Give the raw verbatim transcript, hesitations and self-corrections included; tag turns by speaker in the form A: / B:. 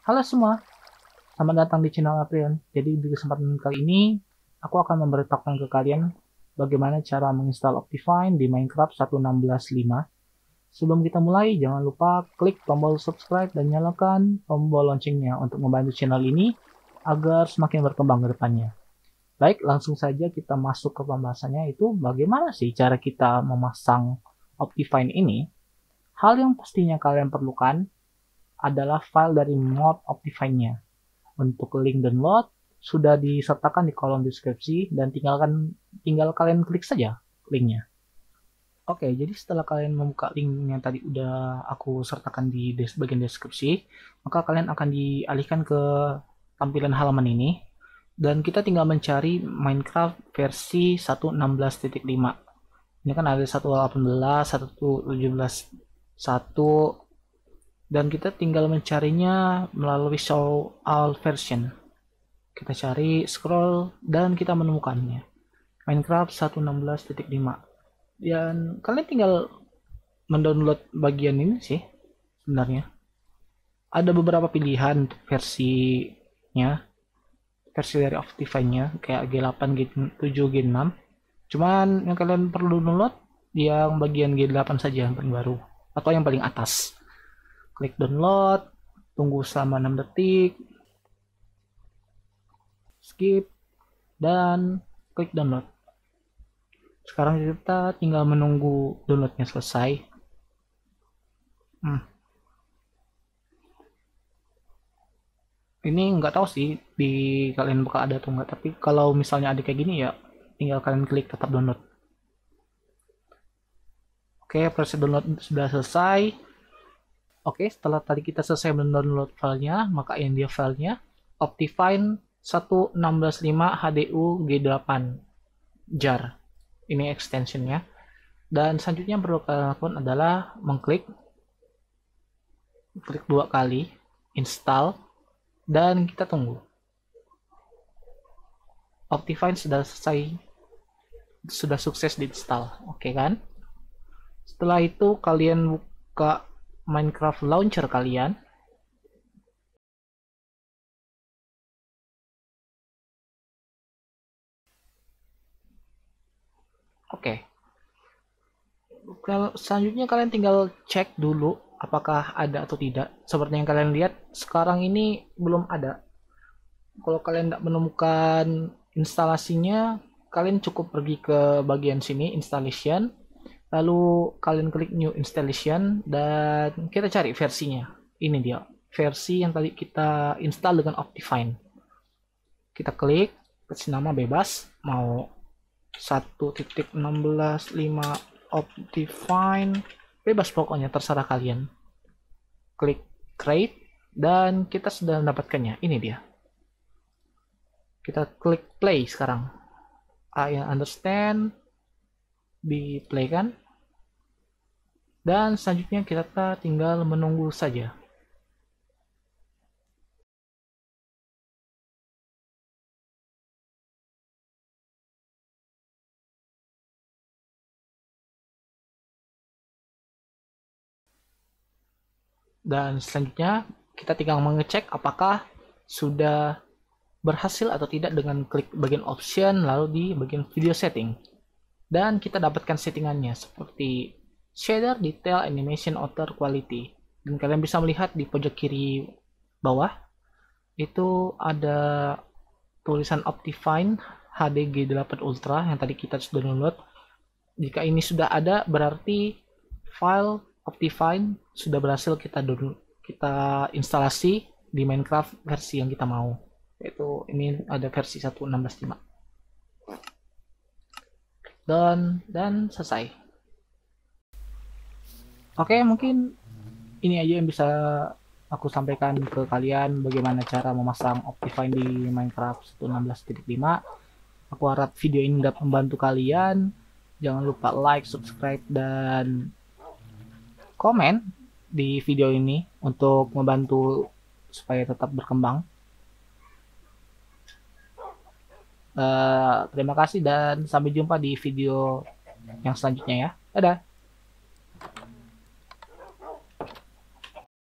A: Halo semua, selamat datang di channel Aprion. Jadi di kesempatan kali ini, aku akan memberitahukan ke kalian bagaimana cara menginstal Optifine di Minecraft satu titik enam belas titik lima. Sebelum kita mulai, jangan lupa klik tombol subscribe dan nyalakan tombol loncengnya untuk membantu channel ini agar semakin berkembang ke depannya. Baik, langsung saja kita masuk ke pembahasannya, itu bagaimana sih cara kita memasang Optifine ini. Hal yang pastinya kalian perlukan adalah file dari mod Optifine-nya. Untuk link download sudah disertakan di kolom deskripsi dan tinggalkan tinggal kalian klik saja linknya. Oke, jadi setelah kalian membuka link yang tadi udah aku sertakan di des bagian deskripsi, maka kalian akan dialihkan ke tampilan halaman ini dan kita tinggal mencari Minecraft versi satu titik enam belas titik lima. Ini kan ada satu titik delapan belas, satu titik tujuh belas, satu, dan kita tinggal mencarinya melalui show all version. Kita cari, scroll, dan kita menemukannya. Minecraft satu titik enam belas titik lima. Dan kalian tinggal mendownload bagian ini sih sebenarnya. Ada beberapa pilihan untuk versinya, versi dari Optifine-nya, kayak G delapan, G tujuh, G enam. Cuman yang kalian perlu download yang bagian G delapan saja yang paling baru, atau yang paling atas. Klik download, tunggu selama enam detik, skip, dan klik download. Sekarang kita tinggal menunggu downloadnya selesai. Hmm. Ini nggak tahu sih di kalian bakal ada atau nggak, tapi kalau misalnya ada kayak gini ya tinggal kalian klik tetap download. Oke, proses download sudah selesai. Oke, setelah tadi kita selesai mendownload filenya, maka ini dia filenya, Optifine satu titik enam belas titik lima H D U G delapan jar. Ini extensionnya. Dan selanjutnya yang perlu kalian lakukan adalah mengklik klik dua kali, install, dan kita tunggu. Optifine sudah selesai, sudah sukses diinstal, oke kan? Setelah itu kalian buka Minecraft launcher kalian. Oke. Kalau selanjutnya kalian tinggal cek dulu apakah ada atau tidak. Seperti yang kalian lihat sekarang ini belum ada. Kalau kalian tidak menemukan instalasinya, kalian cukup pergi ke bagian sini installation, lalu kalian klik new installation dan kita cari versinya. Ini dia versi yang tadi kita install dengan Optifine. Kita klik, kasih nama bebas, mau satu titik enam belas titik lima Optifine, bebas pokoknya, terserah kalian. Klik create dan kita sudah mendapatkannya. Ini dia. Kita klik play sekarang. I understand, di play kan. Dan selanjutnya kita tinggal menunggu saja. Dan selanjutnya kita tinggal mengecek apakah sudah berhasil atau tidak dengan klik bagian option lalu di bagian video setting. Dan kita dapatkan settingannya seperti shader, detail, animation, outer, quality. Dan kalian bisa melihat di pojok kiri bawah itu ada tulisan Optifine H D G delapan Ultra yang tadi kita sudah download. Jika ini sudah ada berarti file Optifine sudah berhasil kita download, kita instalasi di Minecraft versi yang kita mau. Yaitu ini ada versi satu titik enam belas titik lima. Dan dan selesai. Oke, mungkin ini aja yang bisa aku sampaikan ke kalian bagaimana cara memasang Optifine di Minecraft satu titik enam belas titik lima. Aku harap video ini dapat membantu kalian. Jangan lupa like, subscribe, dan komen di video ini untuk membantu supaya tetap berkembang. Uh, terima kasih dan sampai jumpa di video yang selanjutnya ya. Dadah.